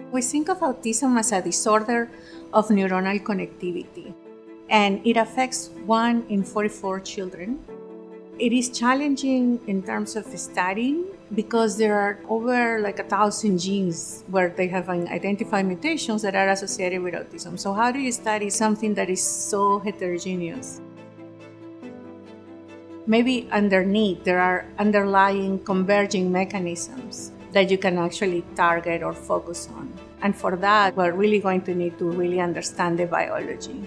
We think of autism as a disorder of neuronal connectivity, and it affects 1 in 44 children. It is challenging in terms of studying because there are over 1,000 genes where they have identified mutations that are associated with autism. So how do you study something that is so heterogeneous? Maybe underneath there are underlying converging mechanisms that you can actually target or focus on. And for that, we're really going to need to really understand the biology.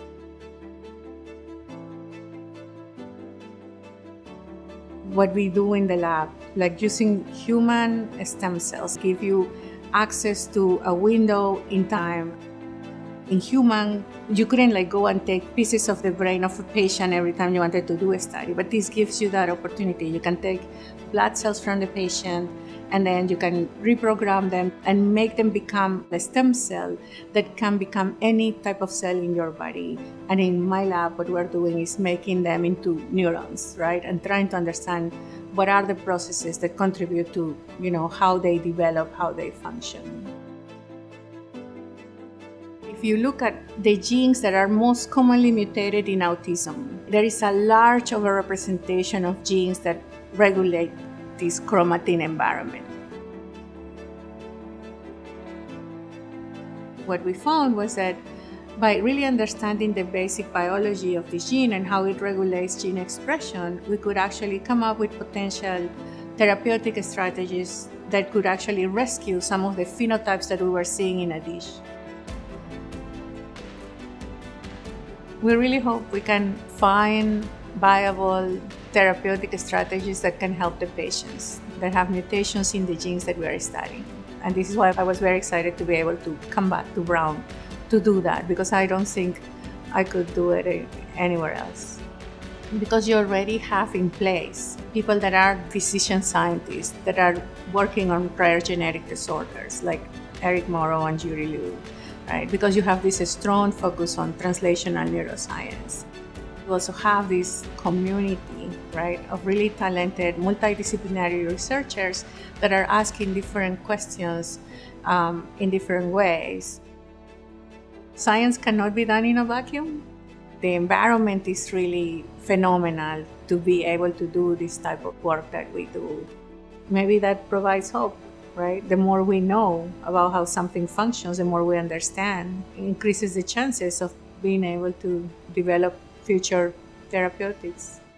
What we do in the lab, like using human stem cells, give you access to a window in time. In human, you couldn't go and take pieces of the brain of a patient every time you wanted to do a study, but this gives you that opportunity. You can take blood cells from the patient and then you can reprogram them and make them become a stem cell that can become any type of cell in your body. And in my lab, what we're doing is making them into neurons, right? And trying to understand what are the processes that contribute to, how they develop, how they function. If you look at the genes that are most commonly mutated in autism, there is a large overrepresentation of genes that regulate this chromatin environment. What we found was that by really understanding the basic biology of this gene and how it regulates gene expression, we could actually come up with potential therapeutic strategies that could actually rescue some of the phenotypes that we were seeing in a dish. We really hope we can find viable therapeutic strategies that can help the patients that have mutations in the genes that we are studying. And this is why I was very excited to be able to come back to Brown to do that, because I don't think I could do it anywhere else. Because you already have in place people that are physician scientists that are working on rare genetic disorders like Eric Morrow and Judy Liu. Right? Because you have this strong focus on translational neuroscience. You also have this community, right, of really talented multidisciplinary researchers that are asking different questions in different ways. Science cannot be done in a vacuum. The environment is really phenomenal to be able to do this type of work that we do. Maybe that provides hope. Right? The more we know about how something functions, the more we understand, it increases the chances of being able to develop future therapeutics.